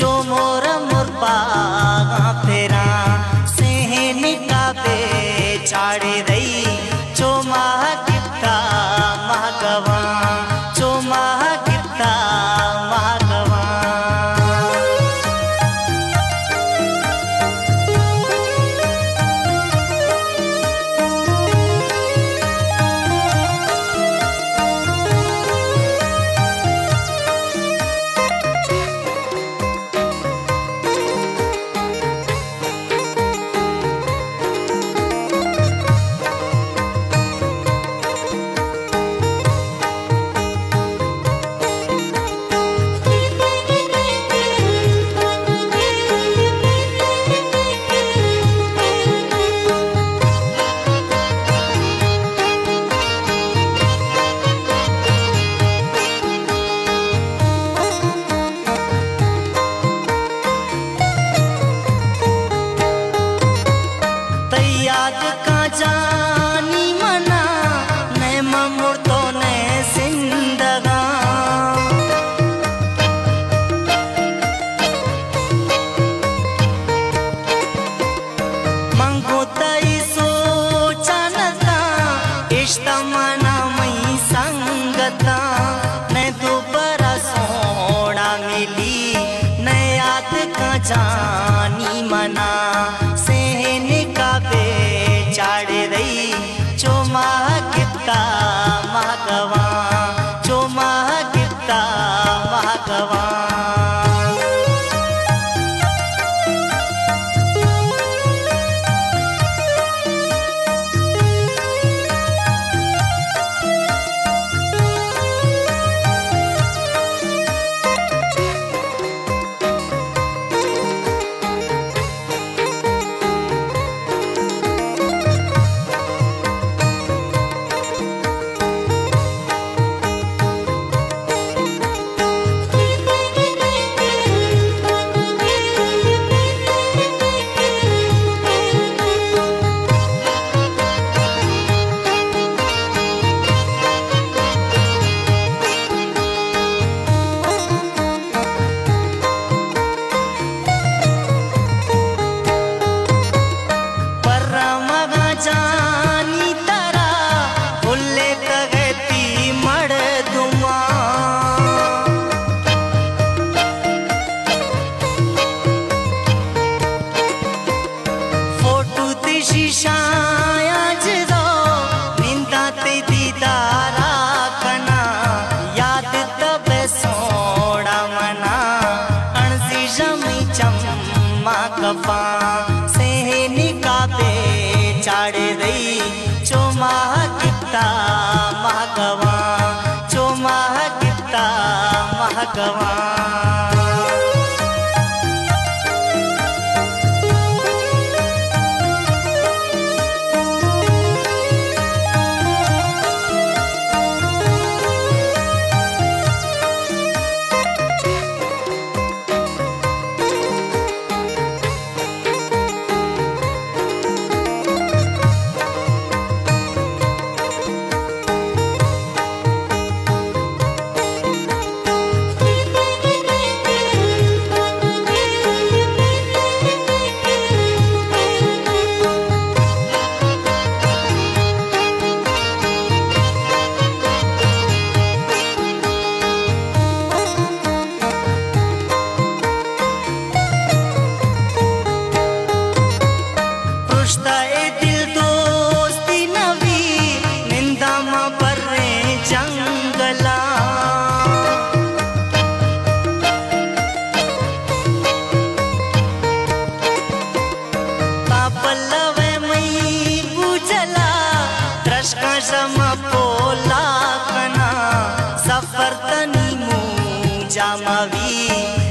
मोर मुरपा फेरा सेहन का बे चाड़े रही चो माह किता महागवा चो माह किता महागवा जानी मना ने ममुर्तो ने जिंदगा मंगो तई सोचनता इष्ट मना मई संगता ने दोबारा सोना मिली ने याद का जानी मना सेहन का बे चाड़े रही चो माह किता महागवा चो माह किता महागवा जानी तरा भुल्ले तगती मड़ दुआ फोटो ते शीशाया जरो निंदा ते दीदारा कना याद तब सोड़ा मना अणसी जमी चम्मा कफा सेहन का बे चाड़े रही चो माह किता महागवा चो माह किता महागवा दिल दोस्ती नवी निंदा मां पर जंगला पापलवे मई गुजला द्रशका जमा पोला कना सफर तनी मु जामवी